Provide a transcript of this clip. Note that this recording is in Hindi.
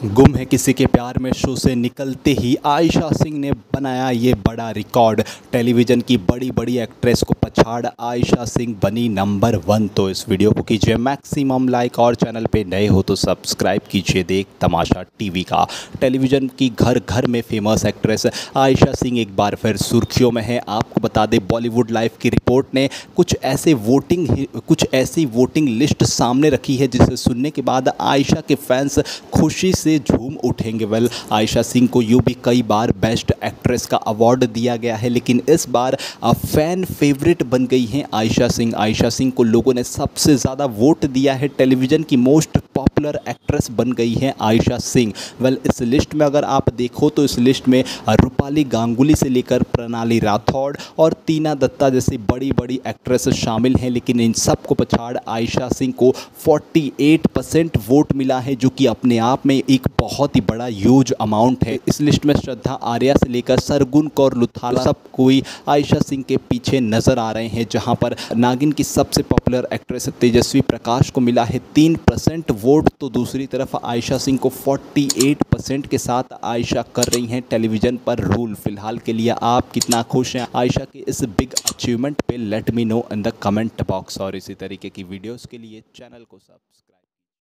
गुम है किसी के प्यार में शो से निकलते ही आयशा सिंह ने बनाया ये बड़ा रिकॉर्ड। टेलीविज़न की बड़ी बड़ी एक्ट्रेस को पछाड़ आयशा सिंह बनी नंबर 1। तो इस वीडियो को कीजिए मैक्सिमम लाइक और चैनल पे नए हो तो सब्सक्राइब कीजिए देख तमाशा टीवी का। टेलीविज़न की घर घर में फेमस एक्ट्रेस आयशा सिंह एक बार फिर सुर्खियों में है। आपको बता दें, बॉलीवुड लाइव की रिपोर्ट ने कुछ ऐसी वोटिंग लिस्ट सामने रखी है जिसे सुनने के बाद आयशा के फैंस खुशी से झूम उठेंगे। वेल, आयशा सिंह को यूँ भी कई बार बेस्ट एक्ट्रेस का अवार्ड दिया गया है, लेकिन इस बार फैन फेवरेट बन गई हैं आयशा सिंह। आयशा सिंह को लोगों ने सबसे ज़्यादा वोट दिया है। टेलीविज़न की मोस्ट पॉपुलर एक्ट्रेस बन गई हैं आयशा सिंह। वेल, इस लिस्ट में अगर आप देखो तो इस लिस्ट में रूपाली गांगुली से लेकर प्रणाली राठौड़ और टीना दत्ता जैसी बड़ी बड़ी एक्ट्रेस शामिल हैं, लेकिन इन सब को पछाड़ आयशा सिंह को 48% वोट मिला है, जो कि अपने आप में एक बहुत ही बड़ा ह्यूज अमाउंट है। इस लिस्ट में श्रद्धा आर्या से लेकर सरगुन कौर लुथाला सब कोई आयशा सिंह के पीछे नजर आ रहे हैं। जहां पर नागिन की सबसे पॉपुलर एक्ट्रेस तेजस्वी प्रकाश को मिला है 3% वोट, तो दूसरी तरफ आयशा सिंह को 48% के साथ आयशा कर रही हैं टेलीविज़न पर रूल। फिलहाल के लिए आप कितना खुश हैं आयशा के इस बिग अचीवमेंट पे? Let me know in the comment box. और इसी तरीके की वीडियोस के लिए चैनल को सब्सक्राइब